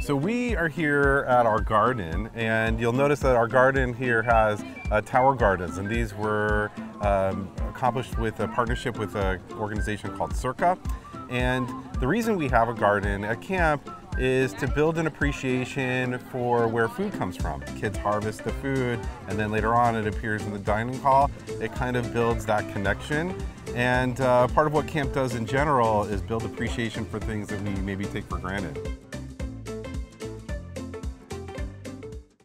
So we are here at our garden, and you'll notice that our garden here has tower gardens, and these were accomplished with a partnership with an organization called Circa. And the reason we have a garden at camp is to build an appreciation for where food comes from. Kids harvest the food, and then later on it appears in the dining hall. It kind of builds that connection. And part of what camp does in general is build appreciation for things that we maybe take for granted.